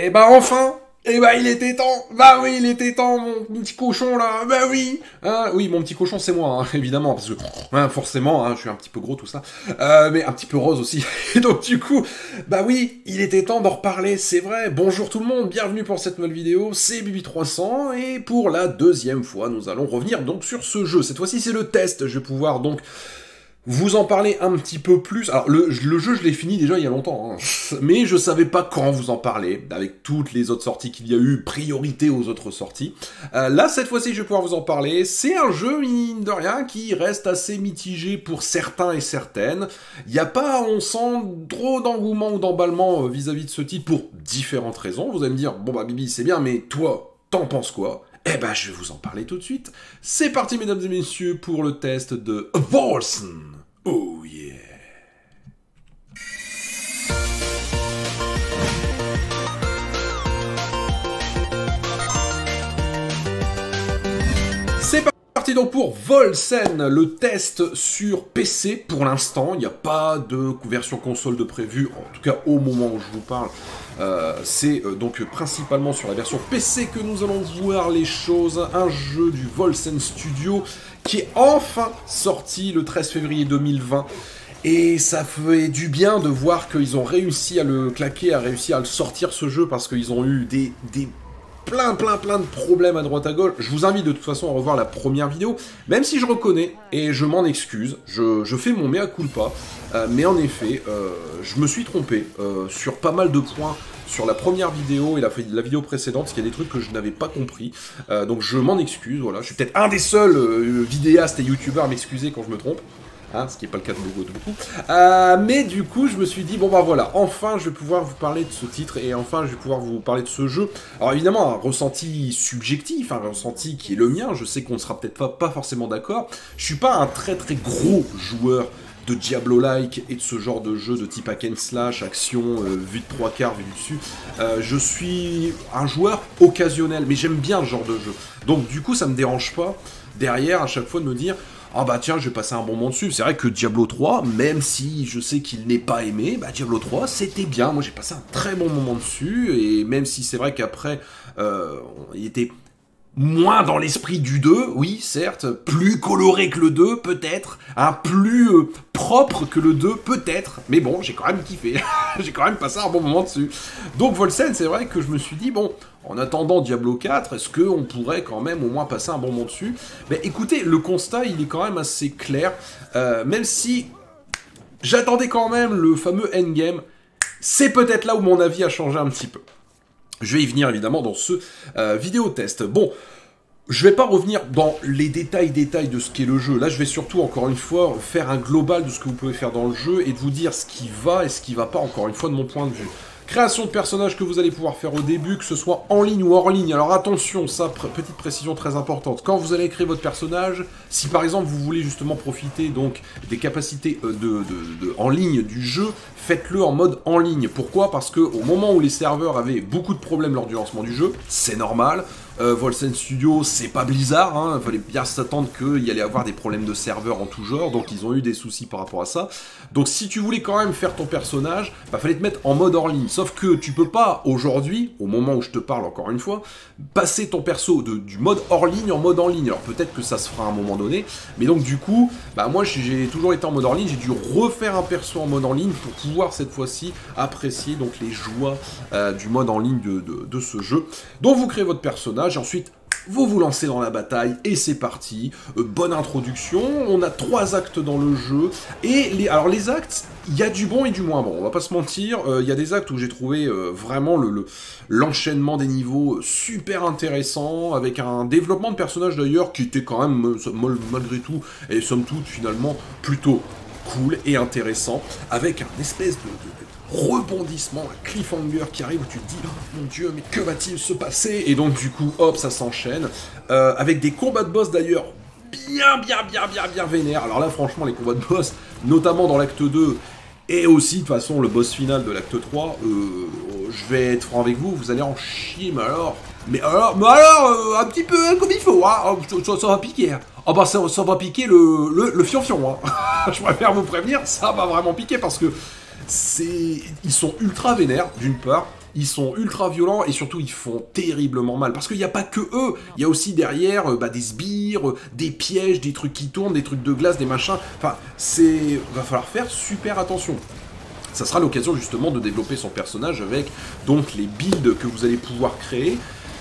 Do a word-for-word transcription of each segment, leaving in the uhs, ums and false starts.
Eh bah enfin, eh bah il était temps, bah oui il était temps mon petit cochon là, bah oui, hein, oui mon petit cochon c'est moi hein, évidemment parce que hein, forcément hein, je suis un petit peu gros tout ça, euh, mais un petit peu rose aussi. Et donc du coup, bah oui il était temps d'en reparler, c'est vrai. Bonjour tout le monde, bienvenue pour cette nouvelle vidéo, c'est Bibi trois cents et pour la deuxième fois nous allons revenir donc sur ce jeu. Cette fois-ci c'est le test, je vais pouvoir donc vous en parler un petit peu plus. Alors, le, le jeu, je l'ai fini déjà il y a longtemps, hein. Mais je savais pas quand vous en parler, avec toutes les autres sorties qu'il y a eu, priorité aux autres sorties. Euh, là, cette fois-ci, je vais pouvoir vous en parler. C'est un jeu, mine de rien, qui reste assez mitigé pour certains et certaines. Il n'y a pas, on sent, trop d'engouement ou d'emballement vis-à-vis de ce titre pour différentes raisons. Vous allez me dire, bon bah Bibi, c'est bien, mais toi, t'en penses quoi ? Eh ben, je vais vous en parler tout de suite. C'est parti, mesdames et messieurs, pour le test de Wolcen. Oh yeah. C'est parti donc pour Wolcen, le test sur P C pour l'instant. Il n'y a pas de version console de prévu, en tout cas au moment où je vous parle. Euh, c'est euh, donc principalement sur la version P C que nous allons voir les choses. Un jeu du Wolcen Studio qui est enfin sorti le treize février deux mille vingt. Et ça fait du bien de voir qu'ils ont réussi à le claquer, à réussir à le sortir ce jeu, parce qu'ils ont eu des, des plein plein plein de problèmes à droite à gauche. Je vous invite de toute façon à revoir la première vidéo, même si je reconnais, et je m'en excuse, je, je fais mon mea culpa, euh, mais en effet, euh, je me suis trompé euh, sur pas mal de points sur la première vidéo et la, la vidéo précédente, parce qu'il y a des trucs que je n'avais pas compris, euh, donc je m'en excuse, voilà, je suis peut-être un des seuls euh, vidéastes et youtubeurs à m'excuser quand je me trompe. Hein, ce qui n'est pas le cas de beaucoup, de beaucoup. Euh, mais du coup, je me suis dit, bon bah voilà, enfin je vais pouvoir vous parler de ce titre, et enfin je vais pouvoir vous parler de ce jeu. Alors évidemment, un ressenti subjectif, un ressenti qui est le mien, je sais qu'on ne sera peut-être pas, pas forcément d'accord. Je suis pas un très très gros joueur de Diablo-like et de ce genre de jeu de type hack and slash, action, euh, vue de trois quarts, vue du dessus. Euh, je suis un joueur occasionnel, mais j'aime bien ce genre de jeu. Donc du coup, ça me dérange pas, derrière, à chaque fois de me dire... Ah bah tiens, je vais passer un bon moment dessus. C'est vrai que Diablo trois, même si je sais qu'il n'est pas aimé, bah Diablo trois, c'était bien. Moi, j'ai passé un très bon moment dessus. Et même si c'est vrai qu'après, euh, il était moins dans l'esprit du deux, oui, certes. Plus coloré que le deux, peut-être. Hein, plus euh, propre que le deux, peut-être. Mais bon, j'ai quand même kiffé. J'ai quand même passé un bon moment dessus. Donc, Wolcen, c'est vrai que je me suis dit, bon... En attendant Diablo quatre, est-ce qu'on pourrait quand même au moins passer un bon moment dessus? Mais écoutez, le constat, il est quand même assez clair. Euh, même si j'attendais quand même le fameux endgame, c'est peut-être là où mon avis a changé un petit peu. Je vais y venir évidemment dans ce euh, vidéo test. Bon, je vais pas revenir dans les détails détails de ce qu'est le jeu. Là, je vais surtout, encore une fois, faire un global de ce que vous pouvez faire dans le jeu et de vous dire ce qui va et ce qui va pas, encore une fois, de mon point de vue. Création de personnages que vous allez pouvoir faire au début, que ce soit en ligne ou hors ligne. Alors attention, ça, pr petite précision très importante. Quand vous allez créer votre personnage, si par exemple vous voulez justement profiter donc des capacités de, de, de, en ligne du jeu, faites-le en mode en ligne. Pourquoi? Parce que au moment où les serveurs avaient beaucoup de problèmes lors du lancement du jeu, c'est normal. Euh, Wolcen Studio, c'est pas Blizzard, hein, il fallait bien s'attendre qu'il y allait avoir des problèmes de serveurs en tout genre, donc ils ont eu des soucis par rapport à ça. Donc si tu voulais quand même faire ton personnage, bah fallait te mettre en mode hors ligne. Sauf que tu peux pas aujourd'hui, au moment où je te parle encore une fois, passer ton perso de, du mode hors ligne en mode en ligne. Alors peut-être que ça se fera à un moment donné, mais donc du coup, bah moi j'ai toujours été en mode hors ligne, j'ai dû refaire un perso en mode en ligne pour pouvoir cette fois-ci apprécier donc les joies euh, du mode en ligne de, de, de ce jeu. Donc vous créez votre personnage, et ensuite vous vous lancez dans la bataille et c'est parti. Euh, bonne introduction, on a trois actes dans le jeu et les, alors les actes, il y a du bon et du moins bon, on va pas se mentir, il euh, y a des actes où j'ai trouvé euh, vraiment le, le, l'enchaînement des niveaux super intéressant, avec un développement de personnage d'ailleurs qui était quand même malgré tout et somme toute finalement plutôt cool et intéressant, avec un espèce de, de rebondissement, un cliffhanger qui arrive où tu te dis oh, mon dieu mais que va-t-il se passer, et donc du coup hop ça s'enchaîne euh, avec des combats de boss d'ailleurs bien bien bien bien bien vénères. Alors là franchement les combats de boss notamment dans l'acte deux et aussi de toute façon le boss final de l'acte trois, euh, je vais être franc avec vous, vous allez en chier mais alors mais alors mais alors euh, un petit peu hein, comme il faut hein, ça, ça va piquer hein. Ah bah ça, ça va piquer le, le, le fion-fion hein. Je préfère vous prévenir, ça va vraiment piquer parce que c'est, ils sont ultra vénères, d'une part, ils sont ultra violents et surtout ils font terriblement mal. Parce qu'il n'y a pas que eux, il y a aussi derrière euh, bah, des sbires, euh, des pièges, des trucs qui tournent, des trucs de glace, des machins. Enfin, c'est... va falloir faire super attention. Ça sera l'occasion justement de développer son personnage avec donc les builds que vous allez pouvoir créer.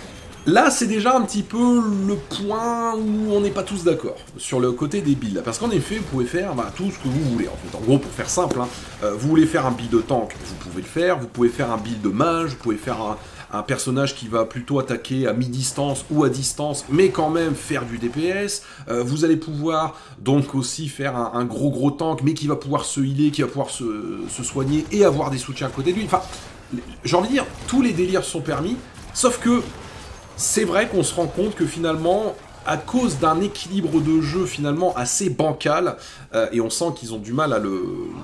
Là, c'est déjà un petit peu le point où on n'est pas tous d'accord sur le côté des builds. Parce qu'en effet, vous pouvez faire bah, tout ce que vous voulez. En fait, en gros, pour faire simple, hein, euh, vous voulez faire un build de tank, vous pouvez le faire. Vous pouvez faire un build de mage, vous pouvez faire un, un personnage qui va plutôt attaquer à mi-distance ou à distance, mais quand même faire du D P S. Euh, vous allez pouvoir donc aussi faire un, un gros gros tank, mais qui va pouvoir se healer, qui va pouvoir se, se soigner et avoir des soutiens à côté de lui. Enfin, j'ai envie de dire, tous les délires sont permis, sauf que c'est vrai qu'on se rend compte que finalement, à cause d'un équilibre de jeu finalement assez bancal, euh, et on sent qu'ils ont du mal à, le,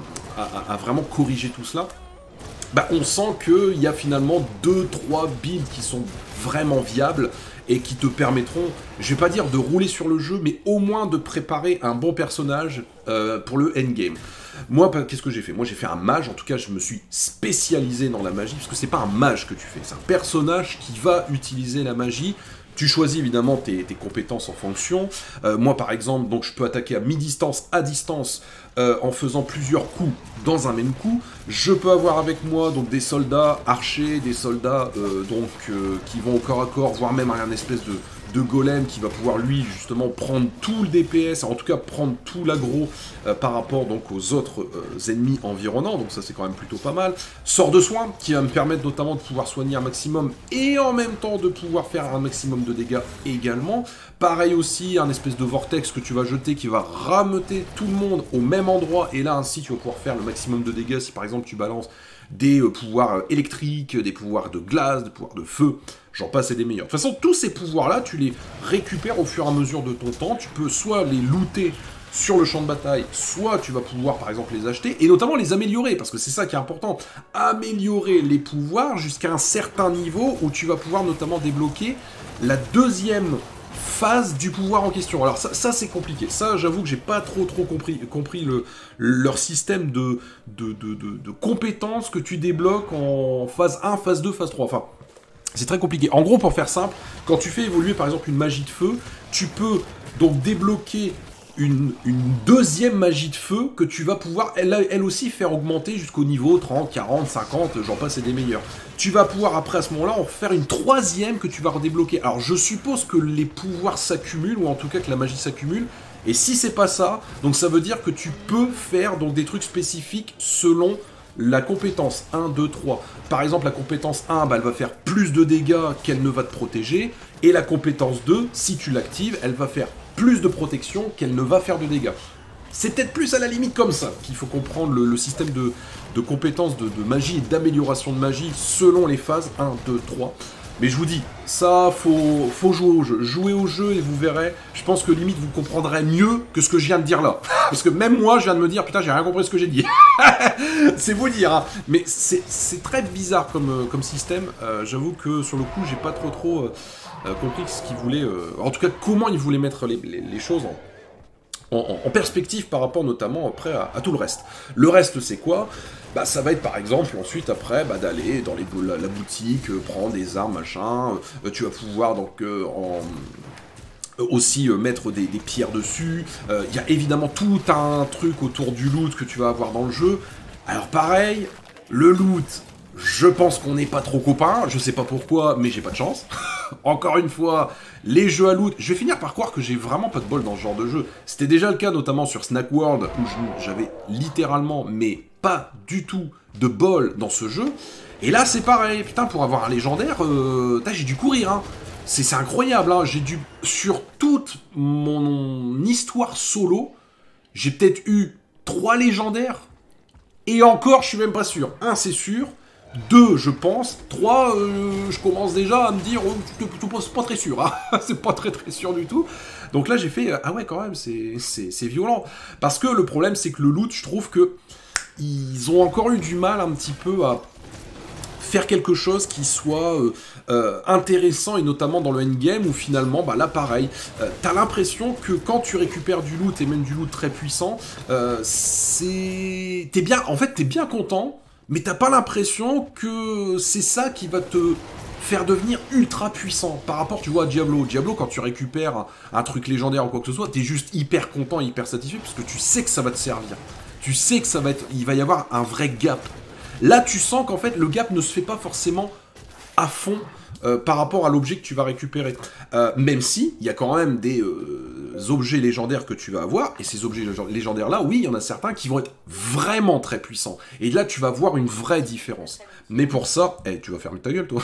à, à vraiment corriger tout cela, bah on sent qu'il y a finalement deux trois builds qui sont vraiment viables et qui te permettront, je vais pas dire de rouler sur le jeu, mais au moins de préparer un bon personnage euh, pour le endgame. Moi, qu'est-ce que j'ai fait? Moi, j'ai fait un mage, en tout cas, je me suis spécialisé dans la magie, parce que c'est pas un mage que tu fais, c'est un personnage qui va utiliser la magie. Tu choisis évidemment tes, tes compétences en fonction. Euh, moi, par exemple, donc je peux attaquer à mi-distance, à distance, euh, en faisant plusieurs coups dans un même coup. Je peux avoir avec moi donc des soldats archers, des soldats euh, donc euh, qui vont au corps à corps, voire même un espèce de de golem qui va pouvoir lui justement prendre tout le D P S, en tout cas prendre tout l'aggro euh, par rapport donc aux autres euh, ennemis environnants, donc ça c'est quand même plutôt pas mal. Sort de soin qui va me permettre notamment de pouvoir soigner un maximum et en même temps de pouvoir faire un maximum de dégâts également. Pareil aussi, un espèce de vortex que tu vas jeter qui va rameuter tout le monde au même endroit, et là ainsi tu vas pouvoir faire le maximum de dégâts si par exemple tu balances des euh, pouvoirs électriques, des pouvoirs de glace, des pouvoirs de feu, j'en passe et des meilleurs. De toute façon, tous ces pouvoirs-là, tu les récupères au fur et à mesure de ton temps, tu peux soit les looter sur le champ de bataille, soit tu vas pouvoir par exemple les acheter, et notamment les améliorer, parce que c'est ça qui est important, améliorer les pouvoirs jusqu'à un certain niveau où tu vas pouvoir notamment débloquer la deuxième phase du pouvoir en question. Alors ça, ça c'est compliqué. Ça, j'avoue que j'ai pas trop trop compris, compris le, leur système de, de, de, de, de compétences que tu débloques en phase un, phase deux, phase trois. Enfin, c'est très compliqué. En gros, pour faire simple, quand tu fais évoluer par exemple une magie de feu, tu peux donc débloquer Une, une deuxième magie de feu que tu vas pouvoir, elle, elle aussi, faire augmenter jusqu'au niveau trente, quarante, cinquante, j'en passe et des meilleurs. Tu vas pouvoir, après, à ce moment-là, en faire une troisième que tu vas redébloquer. Alors, je suppose que les pouvoirs s'accumulent, ou en tout cas que la magie s'accumule, et si c'est pas ça, donc ça veut dire que tu peux faire donc des trucs spécifiques selon la compétence un, deux, trois. Par exemple, la compétence un, bah, elle va faire plus de dégâts qu'elle ne va te protéger, et la compétence deux, si tu l'actives, elle va faire plus de protection qu'elle ne va faire de dégâts. C'est peut-être plus à la limite comme ça qu'il faut comprendre le, le système de, de compétences de, de magie et d'amélioration de magie selon les phases un, deux, trois. Mais je vous dis, ça, faut, faut jouer au jeu. Jouez au jeu et vous verrez. Je pense que limite vous comprendrez mieux que ce que je viens de dire là. Parce que même moi, je viens de me dire, putain, j'ai rien compris ce que j'ai dit. C'est vous dire, hein. Mais c'est très bizarre comme, comme système. Euh, J'avoue que sur le coup, j'ai pas trop trop euh, compris ce qu'il voulait. Euh, en tout cas, comment il voulait mettre les, les, les choses en. En, en perspective par rapport notamment après à, à tout le reste. Le reste c'est quoi? Bah ça va être par exemple ensuite après bah, d'aller dans les, la, la boutique, euh, prendre des armes, machin, euh, tu vas pouvoir donc euh, en... aussi euh, mettre des, des pierres dessus, il euh, y a évidemment tout un truc autour du loot que tu vas avoir dans le jeu. Alors pareil, le loot, je pense qu'on n'est pas trop copains, je sais pas pourquoi, mais j'ai pas de chance. Encore une fois, les jeux à loot, je vais finir par croire que j'ai vraiment pas de bol dans ce genre de jeu. C'était déjà le cas notamment sur Snack World, où j'avais littéralement, mais pas du tout, de bol dans ce jeu. Et là c'est pareil, putain, pour avoir un légendaire, euh, j'ai dû courir, hein. C'est incroyable, hein. J'ai dû, sur toute mon histoire solo, j'ai peut-être eu trois légendaires, et encore, je suis même pas sûr. Un, c'est sûr. Deux, je pense. Trois, euh, je commence déjà à me dire, oh, c'est pas très sûr, hein. C'est pas très très sûr du tout. Donc là, j'ai fait, ah ouais, quand même, c'est violent. Parce que le problème, c'est que le loot, je trouve que ils ont encore eu du mal un petit peu à faire quelque chose qui soit euh, euh, intéressant, et notamment dans le endgame où finalement, bah là pareil, euh, t'as l'impression que quand tu récupères du loot, et même du loot très puissant, euh, c'est... T'es bien... En fait, t'es bien content, mais t'as pas l'impression que c'est ça qui va te faire devenir ultra puissant. Par rapport, tu vois, à Diablo. Diablo, quand tu récupères un, un truc légendaire ou quoi que ce soit, t'es juste hyper content, hyper satisfait, parce que tu sais que ça va te servir. Tu sais que ça va être, il va y avoir un vrai gap. Là, tu sens qu'en fait, le gap ne se fait pas forcément à fond euh, par rapport à l'objet que tu vas récupérer. Euh, même si, il y a quand même des euh, objets légendaires que tu vas avoir, et ces objets légendaires-là, oui, il y en a certains qui vont être vraiment très puissants. Et là, tu vas voir une vraie différence. Mais pour ça, hey, tu vas fermer ta gueule, toi.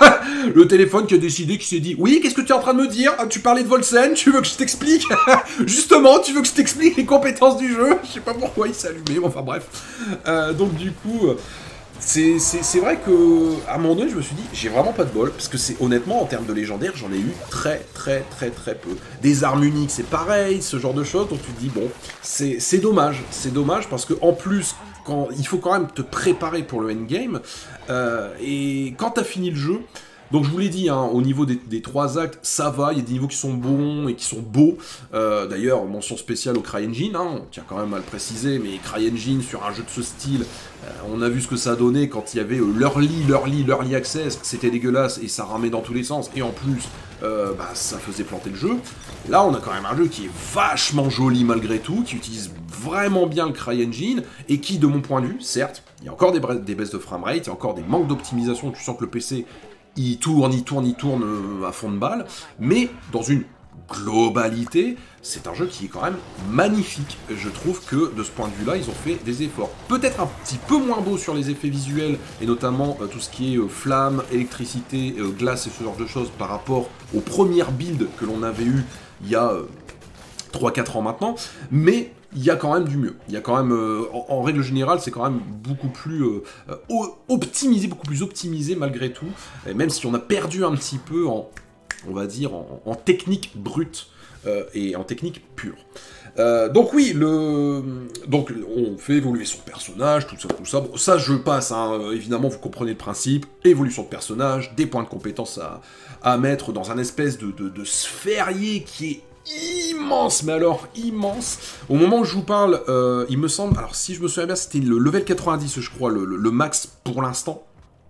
Le téléphone qui a décidé, qui s'est dit, oui, qu'est-ce que tu es en train de me dire? Tu parlais de Volsen, tu veux que je t'explique? Justement, tu veux que je t'explique les compétences du jeu? Je sais pas pourquoi il s'est allumé, mais enfin bref. Euh, donc du coup... C'est vrai que à un moment donné, je me suis dit, j'ai vraiment pas de bol, parce que c'est honnêtement, en termes de légendaire, j'en ai eu très très très très peu. Des armes uniques, c'est pareil, ce genre de choses, donc tu te dis, bon, c'est dommage, c'est dommage, parce que en plus, quand, il faut quand même te préparer pour le endgame, euh, et quand t'as fini le jeu, donc je vous l'ai dit, hein, au niveau des, des trois actes, ça va, il y a des niveaux qui sont bons et qui sont beaux. Euh, D'ailleurs, mention spéciale au CryEngine, hein, on tient quand même à le préciser, mais CryEngine sur un jeu de ce style, euh, on a vu ce que ça donnait quand il y avait euh, l'early, l'early, l'early access, c'était dégueulasse et ça ramait dans tous les sens, et en plus, euh, bah, ça faisait planter le jeu. Là, on a quand même un jeu qui est vachement joli malgré tout, qui utilise vraiment bien le CryEngine, et qui, de mon point de vue, certes, il y a encore des, des baisses de framerate, il y a encore des manques d'optimisation, tu sens que le P C... il tourne, il tourne, il tourne à fond de balle, mais dans une globalité, c'est un jeu qui est quand même magnifique. Je trouve que, de ce point de vue-là, ils ont fait des efforts. Peut-être un petit peu moins beau sur les effets visuels, et notamment euh, tout ce qui est euh, flammes, électricité, euh, glace et ce genre de choses, par rapport aux premières builds que l'on avait eues il y a euh, trois quatre ans maintenant, mais... il y a quand même du mieux. Il y a quand même, euh, en, en règle générale, c'est quand même beaucoup plus euh, euh, optimisé, beaucoup plus optimisé malgré tout, et même si on a perdu un petit peu en, on va dire, en, en technique brute euh, et en technique pure. Euh, donc oui, le, donc on fait évoluer son personnage, tout ça, tout ça. Bon, ça je passe, hein, évidemment, vous comprenez le principe. Évolution de personnage, des points de compétence à, à mettre dans un espèce de, de, de sphérié qui est immense, mais alors immense. Au moment où je vous parle, euh, il me semble, alors si je me souviens bien, c'était le level quatre-vingt-dix, je crois, le, le, le max pour l'instant.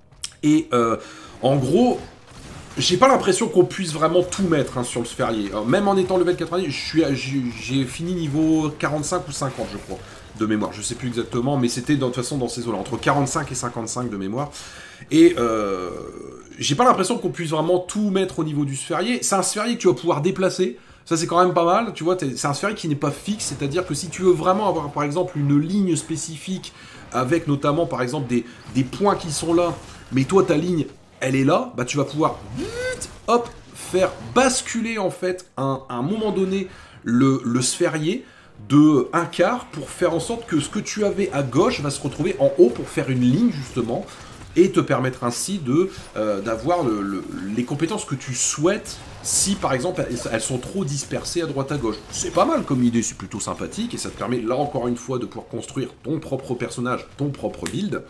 Et euh, en gros, j'ai pas l'impression qu'on puisse vraiment tout mettre hein, sur le sphérié. Alors, même en étant level quatre-vingt-dix, j'ai fini niveau quarante-cinq ou cinquante, je crois, de mémoire. Je sais plus exactement, mais c'était de toute façon dans ces eaux-là, entre quarante-cinq et cinquante-cinq de mémoire. Et euh, j'ai pas l'impression qu'on puisse vraiment tout mettre au niveau du sphérié. C'est un sphérié que tu vas pouvoir déplacer. Ça, c'est quand même pas mal, tu vois, c'est un sphérique qui n'est pas fixe, c'est-à-dire que si tu veux vraiment avoir, par exemple, une ligne spécifique, avec notamment, par exemple, des, des points qui sont là, mais toi, ta ligne, elle est là, bah tu vas pouvoir, hop, faire basculer, en fait, à un, un moment donné, le, le sphérié de un quart, pour faire en sorte que ce que tu avais à gauche va se retrouver en haut pour faire une ligne, justement, et te permettre ainsi de euh, d'avoir le, le, les compétences que tu souhaites si par exemple elles sont trop dispersées à droite à gauche. C'est pas mal comme idée, c'est plutôt sympathique et ça te permet là encore une fois de pouvoir construire ton propre personnage, ton propre build.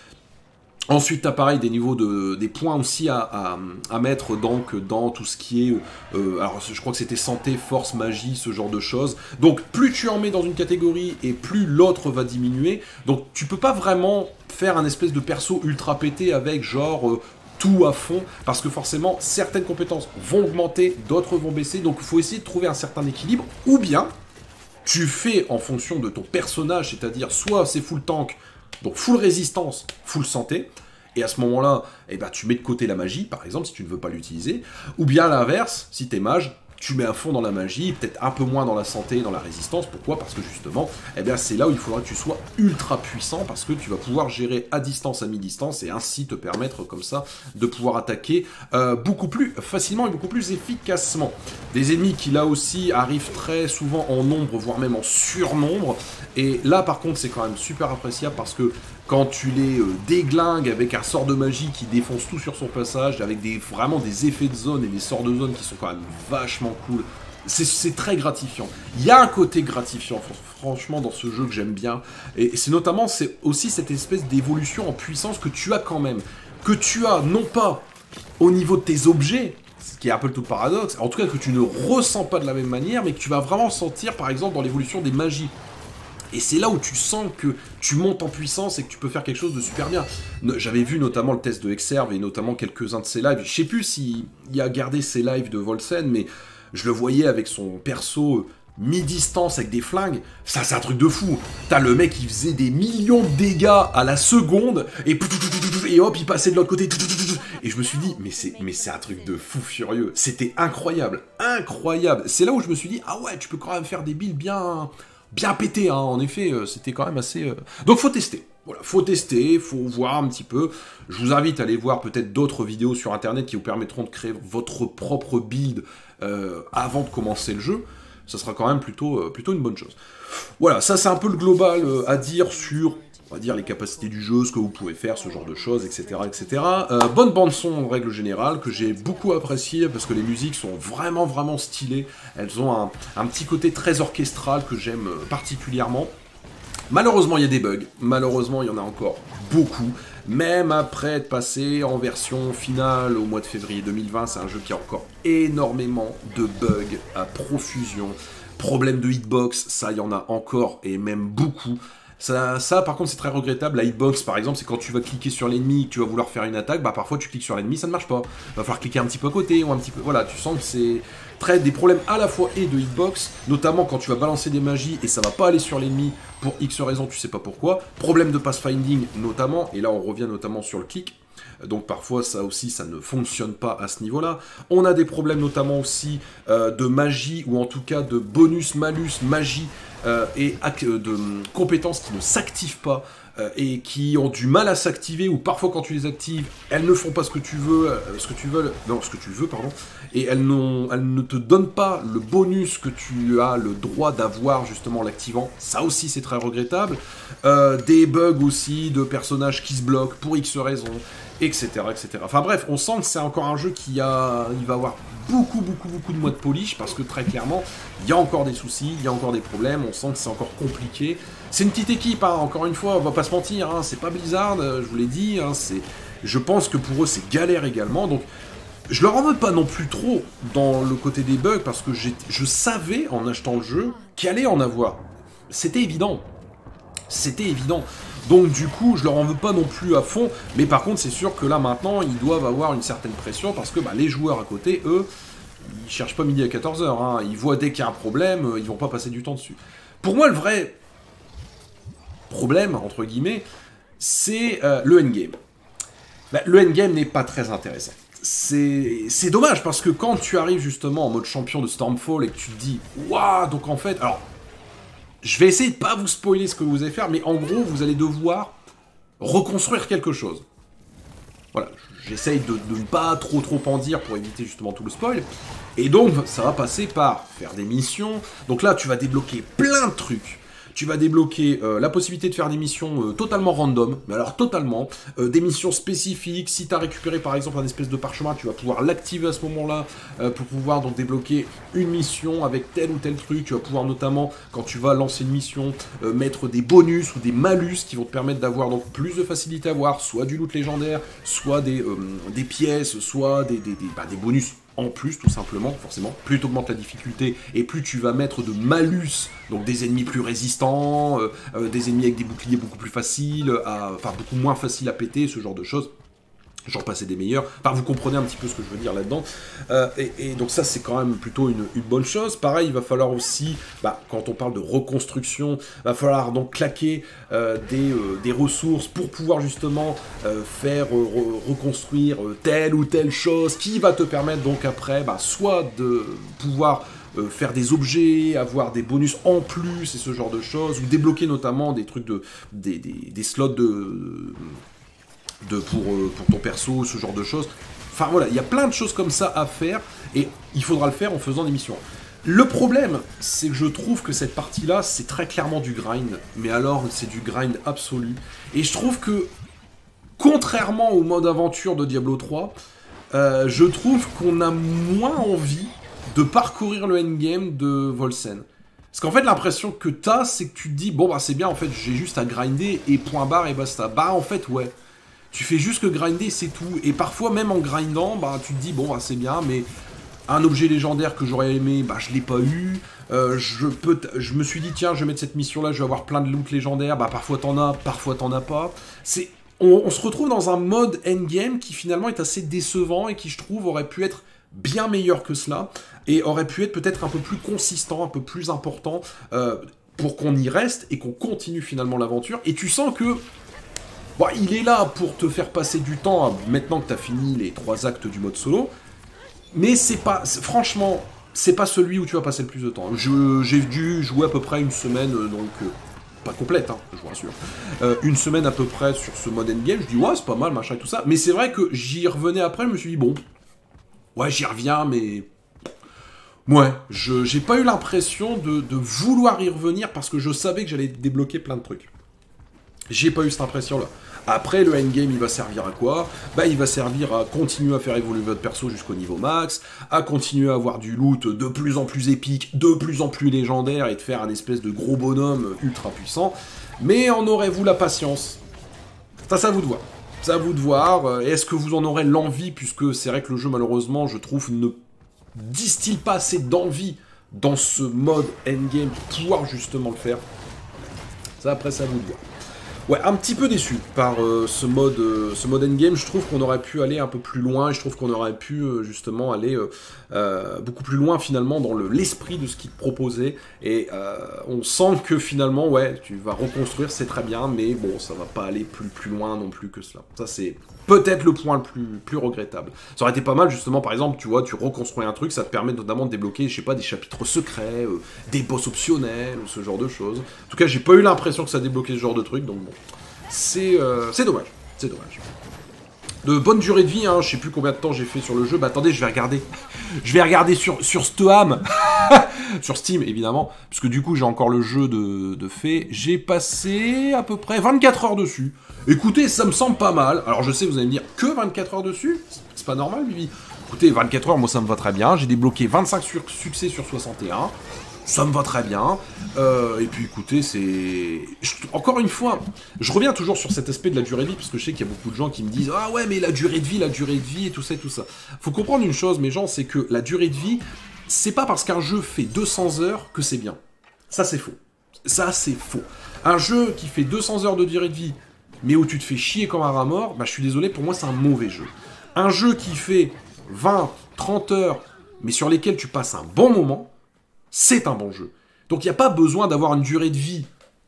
Ensuite, t'as pareil des niveaux de des points aussi à, à, à mettre donc dans tout ce qui est euh, alors je crois que c'était santé, force, magie, ce genre de choses. Donc plus tu en mets dans une catégorie et plus l'autre va diminuer. Donc tu peux pas vraiment faire un espèce de perso ultra pété avec genre euh, tout à fond, parce que forcément certaines compétences vont augmenter, d'autres vont baisser. Donc il faut essayer de trouver un certain équilibre, ou bien tu fais en fonction de ton personnage, c'est-à-dire soit c'est full tank, donc full résistance, full santé, et à ce moment-là, eh ben, tu mets de côté la magie, par exemple, si tu ne veux pas l'utiliser, ou bien à l'inverse, si t'es mage, tu mets à fond dans la magie, peut-être un peu moins dans la santé et dans la résistance. Pourquoi? Parce que justement, eh bien, c'est là où il faudra que tu sois ultra puissant, parce que tu vas pouvoir gérer à distance, à mi-distance, et ainsi te permettre comme ça de pouvoir attaquer euh, beaucoup plus facilement et beaucoup plus efficacement. Des ennemis qui là aussi arrivent très souvent en nombre, voire même en surnombre, et là par contre c'est quand même super appréciable, parce que quand tu les euh, déglingues avec un sort de magie qui défonce tout sur son passage, avec des, vraiment des effets de zone et des sorts de zone qui sont quand même vachement cool, c'est très gratifiant. Il y a un côté gratifiant, franchement, dans ce jeu que j'aime bien, et c'est notamment, c'est aussi cette espèce d'évolution en puissance que tu as quand même, que tu as non pas au niveau de tes objets, ce qui est un peu tout le paradoxe, en tout cas que tu ne ressens pas de la même manière, mais que tu vas vraiment sentir, par exemple, dans l'évolution des magies. Et c'est là où tu sens que tu montes en puissance et que tu peux faire quelque chose de super bien. J'avais vu notamment le test de Exerve et notamment quelques-uns de ses lives. Je sais plus s'il a gardé ses lives de Volsen, mais je le voyais avec son perso mi-distance avec des flingues. Ça, c'est un truc de fou. T'as le mec qui faisait des millions de dégâts à la seconde et, et hop, il passait de l'autre côté. Et je me suis dit, mais c'est mais c'est un truc de fou furieux. C'était incroyable. Incroyable. C'est là où je me suis dit, ah ouais, tu peux quand même faire des builds bien... bien pété, hein, en effet, euh, c'était quand même assez... Euh... Donc faut tester, voilà, faut tester, faut voir un petit peu. Je vous invite à aller voir peut-être d'autres vidéos sur internet qui vous permettront de créer votre propre build euh, avant de commencer le jeu. Ça sera quand même plutôt, euh, plutôt une bonne chose. Voilà, ça c'est un peu le global euh, à dire sur... on va dire les capacités du jeu, ce que vous pouvez faire, ce genre de choses, et cetera, et cetera. Euh, bonne bande-son en règle générale, que j'ai beaucoup apprécié, parce que les musiques sont vraiment, vraiment stylées. Elles ont un, un petit côté très orchestral que j'aime particulièrement. Malheureusement, il y a des bugs. Malheureusement, il y en a encore beaucoup. Même après être passé en version finale au mois de février deux mille vingt, c'est un jeu qui a encore énormément de bugs à profusion. Problème de hitbox, ça, il y en a encore, et même beaucoup. Ça, ça, par contre, c'est très regrettable. La hitbox, par exemple, c'est quand tu vas cliquer sur l'ennemi et que tu vas vouloir faire une attaque, bah parfois tu cliques sur l'ennemi, ça ne marche pas. Il va falloir cliquer un petit peu à côté ou un petit peu... Voilà, tu sens que c'est très des problèmes à la fois et de hitbox, notamment quand tu vas balancer des magies et ça va pas aller sur l'ennemi pour X raisons, tu sais pas pourquoi. Problème de pathfinding, notamment, et là on revient notamment sur le kick. Donc parfois ça aussi ça ne fonctionne pas à ce niveau là. On a des problèmes notamment aussi euh, de magie ou en tout cas de bonus malus magie euh, et euh, de euh, compétences qui ne s'activent pas euh, et qui ont du mal à s'activer ou parfois quand tu les actives elles ne font pas ce que tu veux, euh, ce que tu veux, non ce que tu veux pardon et elles, elles ne te donnent pas le bonus que tu as le droit d'avoir justement en l'activant. Ça aussi c'est très regrettable. Euh, des bugs aussi de personnages qui se bloquent pour X raisons, etc, et cetera. Enfin bref, on sent que c'est encore un jeu qui a, il va avoir beaucoup, beaucoup, beaucoup de mois de polish, parce que très clairement, il y a encore des soucis, il y a encore des problèmes, on sent que c'est encore compliqué. C'est une petite équipe, hein, encore une fois, on va pas se mentir, hein, c'est pas Blizzard, je vous l'ai dit, hein, c'est, je pense que pour eux c'est galère également, donc je leur en veux pas non plus trop dans le côté des bugs, parce que je savais, en achetant le jeu, qu'il allait en avoir. C'était évident. C'était évident. Donc du coup, je leur en veux pas non plus à fond, mais par contre, c'est sûr que là, maintenant, ils doivent avoir une certaine pression, parce que bah, les joueurs à côté, eux, ils cherchent pas midi à quatorze heures, hein. Ils voient dès qu'il y a un problème, ils vont pas passer du temps dessus. Pour moi, le vrai problème, entre guillemets, c'est euh, le endgame. Bah, le endgame n'est pas très intéressant. C'est dommage, parce que quand tu arrives justement en mode champion de Stormfall, et que tu te dis, waouh, donc en fait, alors... je vais essayer de pas vous spoiler ce que vous allez faire, mais en gros, vous allez devoir reconstruire quelque chose. Voilà, j'essaye de, de ne pas trop trop en dire pour éviter justement tout le spoil. Et donc, ça va passer par faire des missions. Donc là, tu vas débloquer plein de trucs. Tu vas débloquer euh, la possibilité de faire des missions euh, totalement random, mais alors totalement, euh, des missions spécifiques. Si tu as récupéré par exemple un espèce de parchemin, tu vas pouvoir l'activer à ce moment-là euh, pour pouvoir donc débloquer une mission avec tel ou tel truc. Tu vas pouvoir notamment, quand tu vas lancer une mission, euh, mettre des bonus ou des malus qui vont te permettre d'avoir donc plus de facilité à avoir, soit du loot légendaire, soit des, euh, des pièces, soit des, des, des, bah, des bonus en plus, tout simplement, forcément. Plus tu augmentes la difficulté, et plus tu vas mettre de malus, donc des ennemis plus résistants, euh, euh, des ennemis avec des boucliers beaucoup plus faciles, à, enfin beaucoup moins faciles à péter, ce genre de choses. J'en passais des meilleurs. Enfin, vous comprenez un petit peu ce que je veux dire là-dedans. Euh, et, et donc ça, c'est quand même plutôt une, une bonne chose. Pareil, il va falloir aussi, bah, quand on parle de reconstruction, il va falloir donc claquer euh, des, euh, des ressources pour pouvoir justement euh, faire euh, re reconstruire euh, telle ou telle chose qui va te permettre donc après, bah, soit de pouvoir Euh, faire des objets, avoir des bonus en plus et ce genre de choses, ou débloquer notamment des trucs de... des, des, des slots de... de pour, euh, pour ton perso, ce genre de choses. Enfin voilà, il y a plein de choses comme ça à faire, et il faudra le faire en faisant des missions. Le problème, c'est que je trouve que cette partie-là, c'est très clairement du grind, mais alors c'est du grind absolu. Et je trouve que, contrairement au mode aventure de Diablo trois, euh, je trouve qu'on a moins envie de parcourir le endgame de Volsen. Parce qu'en fait, l'impression que t'as, c'est que tu te dis, bon bah c'est bien, en fait, j'ai juste à grinder, et point barre, et basta. Bah en fait, ouais. Tu fais juste que grinder, c'est tout. Et parfois, même en grindant, bah tu te dis, bon bah c'est bien, mais Un objet légendaire que j'aurais aimé, bah je l'ai pas eu. Euh, je, peux je me suis dit, tiens, je vais mettre cette mission-là, je vais avoir plein de loot légendaires. Bah parfois t'en as, parfois t'en as pas. C'est, on, on se retrouve dans un mode endgame qui finalement est assez décevant et qui, je trouve, aurait pu être bien meilleur que cela. Et aurait pu être peut-être un peu plus consistant, un peu plus important, euh, pour qu'on y reste et qu'on continue finalement l'aventure. Et tu sens que... Bon, il est là pour te faire passer du temps, maintenant que t'as fini les trois actes du mode solo. Mais c'est pas... Franchement... c'est pas celui où tu vas passer le plus de temps. J'ai dû jouer à peu près une semaine, euh, donc euh, pas complète, hein, je vous rassure. Euh, une semaine à peu près sur ce mode endgame, je dis ouais c'est pas mal, machin et tout ça. Mais c'est vrai que j'y revenais après, je me suis dit bon, ouais j'y reviens, mais... Ouais, je j'ai pas eu l'impression de, de vouloir y revenir parce que je savais que j'allais débloquer plein de trucs. J'ai pas eu cette impression-là. Après, le endgame, il va servir à quoi? Bah, il va servir à continuer à faire évoluer votre perso jusqu'au niveau max, à continuer à avoir du loot de plus en plus épique, de plus en plus légendaire, et de faire un espèce de gros bonhomme ultra puissant. Mais en aurez-vous la patience? Ça, c'est à vous de voir. C'est à vous de voir. Est-ce que vous en aurez l'envie? Puisque c'est vrai que le jeu, malheureusement, je trouve, ne distille pas assez d'envie dans ce mode endgame pour pouvoir justement le faire. Ça, après, c'est à vous de voir. Ouais, un petit peu déçu par euh, ce mode euh, ce mode endgame. Je trouve qu'on aurait pu aller un peu plus loin, et je trouve qu'on aurait pu euh, justement aller euh, euh, beaucoup plus loin finalement dans l'esprit de ce qu'il te proposait. Et euh, on sent que finalement, ouais, tu vas reconstruire, c'est très bien, mais bon, ça va pas aller plus, plus loin non plus que cela. Ça, c'est peut-être le point le plus, plus regrettable. Ça aurait été pas mal, justement, par exemple, tu vois, tu reconstruis un truc, ça te permet notamment de débloquer, je sais pas, des chapitres secrets, euh, des boss optionnels, ou ce genre de choses. En tout cas, j'ai pas eu l'impression que ça débloquait ce genre de truc, donc bon. C'est euh, c'est dommage, c'est dommage. De bonne durée de vie, hein, je sais plus combien de temps j'ai fait sur le jeu. Bah attendez, je vais regarder. Je vais regarder sur, sur Steam. Sur Steam, évidemment. Parce que du coup, j'ai encore le jeu de, de fait. J'ai passé à peu près vingt-quatre heures dessus. Écoutez, ça me semble pas mal. Alors je sais, vous allez me dire, que vingt-quatre heures dessus? C'est pas normal, Bibi. Écoutez, vingt-quatre heures, moi ça me va très bien. J'ai débloqué vingt-cinq sur, succès sur soixante et un. Ça me va très bien. Euh, et puis écoutez, c'est... Encore une fois, je reviens toujours sur cet aspect de la durée de vie, parce que je sais qu'il y a beaucoup de gens qui me disent « Ah ouais, mais la durée de vie, la durée de vie, et tout ça, et tout ça. » Faut comprendre une chose, mes gens, c'est que la durée de vie, c'est pas parce qu'un jeu fait deux cents heures que c'est bien. Ça, c'est faux. Ça, c'est faux. Un jeu qui fait deux cents heures de durée de vie, mais où tu te fais chier comme un rat mort, bah je suis désolé, pour moi, c'est un mauvais jeu. Un jeu qui fait vingt, trente heures, mais sur lesquelles tu passes un bon moment, c'est un bon jeu. Donc il n'y a pas besoin d'avoir une durée de vie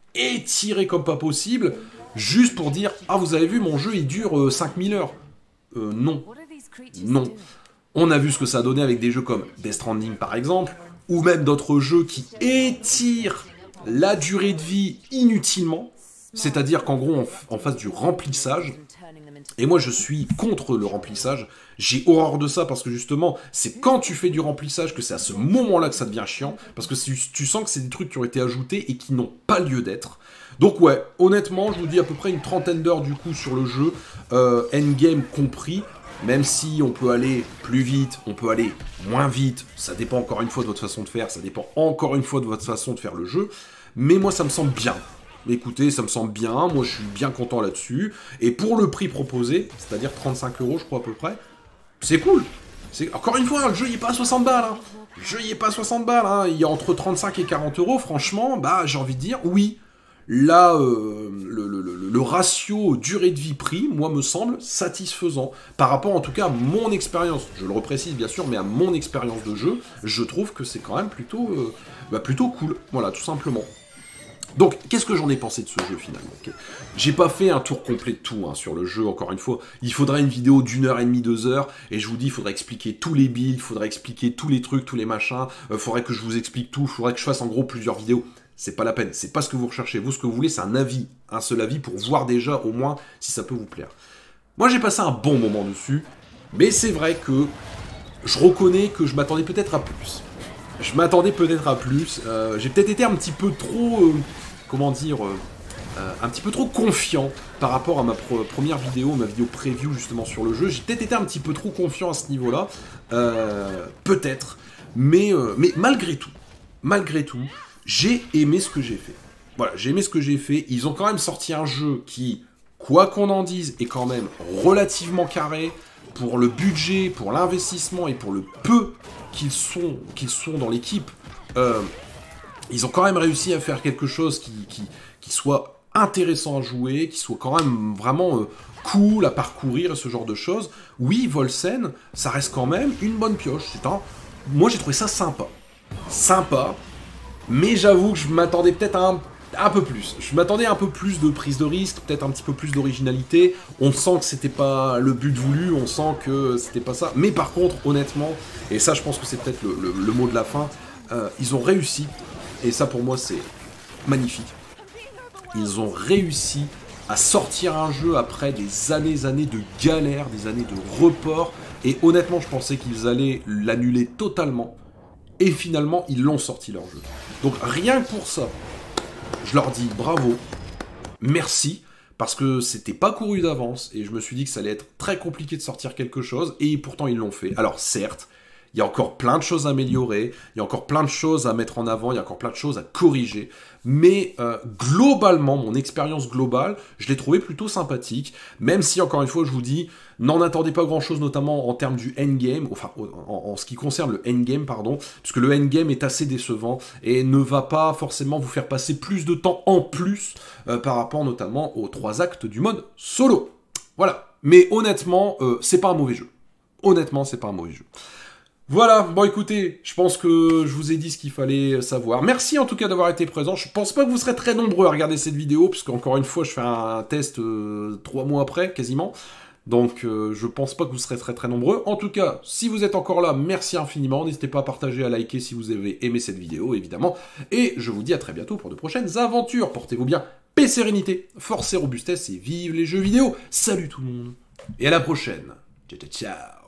étirée comme pas possible, juste pour dire « Ah, vous avez vu, mon jeu, il dure euh, cinq mille heures. Euh, » Non. Non. On a vu ce que ça a donné avec des jeux comme Death Stranding, par exemple, ou même d'autres jeux qui étirent la durée de vie inutilement, c'est-à-dire qu'en gros, on, on fasse du remplissage. Et moi, je suis contre le remplissage. J'ai horreur de ça parce que justement, c'est quand tu fais du remplissage que c'est à ce moment-là que ça devient chiant. Parce que tu sens que c'est des trucs qui ont été ajoutés et qui n'ont pas lieu d'être. Donc ouais, honnêtement, je vous dis à peu près une trentaine d'heures du coup sur le jeu, euh, endgame compris. Même si on peut aller plus vite, on peut aller moins vite. Ça dépend encore une fois de votre façon de faire. Ça dépend encore une fois de votre façon de faire le jeu. Mais moi, ça me semble bien. Écoutez, ça me semble bien, moi je suis bien content là-dessus. Et pour le prix proposé, c'est-à-dire trente-cinq euros je crois à peu près, c'est cool. Encore une fois, le jeu il est pas à soixante balles. Hein. Le jeu il est pas à soixante balles. Hein. Il y a entre trente-cinq et quarante euros, franchement, bah j'ai envie de dire, oui. Là, euh, le, le, le, le ratio durée de vie prix, moi, me semble satisfaisant. Par rapport, en tout cas, à mon expérience. Je le reprécise, bien sûr, mais à mon expérience de jeu, je trouve que c'est quand même plutôt, euh, bah, plutôt cool. Voilà, tout simplement. Donc, qu'est-ce que j'en ai pensé de ce jeu, finalement? Okay. J'ai pas fait un tour complet de tout hein, sur le jeu, encore une fois. Il faudrait une vidéo d'une heure et demie, deux heures, et je vous dis, il faudrait expliquer tous les builds, il faudrait expliquer tous les trucs, tous les machins, il euh, faudrait que je vous explique tout, il faudrait que je fasse en gros plusieurs vidéos. C'est pas la peine, c'est pas ce que vous recherchez. Vous, ce que vous voulez, c'est un avis, un seul avis, pour voir déjà, au moins, si ça peut vous plaire. Moi, j'ai passé un bon moment dessus, mais c'est vrai que je reconnais que je m'attendais peut-être à plus. Je m'attendais peut-être à plus. Euh, j'ai peut-être été un petit peu trop... Euh, comment dire... Euh, euh, un petit peu trop confiant par rapport à ma pro première vidéo, ma vidéo preview justement sur le jeu. J'ai peut-être été un petit peu trop confiant à ce niveau-là. Euh, peut-être. Mais, euh, mais malgré tout, malgré tout, j'ai aimé ce que j'ai fait. Voilà, j'ai aimé ce que j'ai fait. Ils ont quand même sorti un jeu qui, quoi qu'on en dise, est quand même relativement carré. pour le budget, pour l'investissement et pour le peu qu'ils sont, qu'ils sont dans l'équipe, euh, ils ont quand même réussi à faire quelque chose qui, qui, qui soit intéressant à jouer, qui soit quand même vraiment euh, cool à parcourir, ce genre de choses. Oui, Volsen, ça reste quand même une bonne pioche. C'est un... Moi, j'ai trouvé ça sympa. Sympa, mais j'avoue que je m'attendais peut-être à un, un peu plus. Je m'attendais à un peu plus de prise de risque, peut-être un petit peu plus d'originalité. On sent que c'était pas le but voulu, on sent que c'était pas ça. Mais par contre, honnêtement, et ça, je pense que c'est peut-être le, le, le mot de la fin, euh, ils ont réussi, et ça pour moi, c'est magnifique. Ils ont réussi à sortir un jeu après des années, années de galère, des années de report, et honnêtement, je pensais qu'ils allaient l'annuler totalement. Et finalement, ils l'ont sorti leur jeu. Donc rien que pour ça, je leur dis bravo, merci, parce que c'était pas couru d'avance, et je me suis dit que ça allait être très compliqué de sortir quelque chose, et pourtant ils l'ont fait. Alors certes, il y a encore plein de choses à améliorer, il y a encore plein de choses à mettre en avant, il y a encore plein de choses à corriger, mais euh, globalement, mon expérience globale, je l'ai trouvée plutôt sympathique, même si, encore une fois, je vous dis, n'en attendez pas grand-chose, notamment en termes du endgame, enfin, en, en ce qui concerne le endgame, pardon, puisque le endgame est assez décevant, et ne va pas forcément vous faire passer plus de temps en plus, euh, par rapport notamment aux trois actes du mode solo. Voilà. Mais honnêtement, euh, c'est pas un mauvais jeu. Honnêtement, c'est pas un mauvais jeu. Voilà, bon écoutez, je pense que je vous ai dit ce qu'il fallait savoir. Merci en tout cas d'avoir été présent. Je pense pas que vous serez très nombreux à regarder cette vidéo, puisque encore une fois, je fais un test euh, trois mois après, quasiment. Donc euh, je pense pas que vous serez très très nombreux. En tout cas, si vous êtes encore là, merci infiniment. N'hésitez pas à partager, à liker si vous avez aimé cette vidéo, évidemment. Et je vous dis à très bientôt pour de prochaines aventures. Portez-vous bien, paix, sérénité, force et robustesse, et vive les jeux vidéo. Salut tout le monde, et à la prochaine. Ciao, ciao, ciao.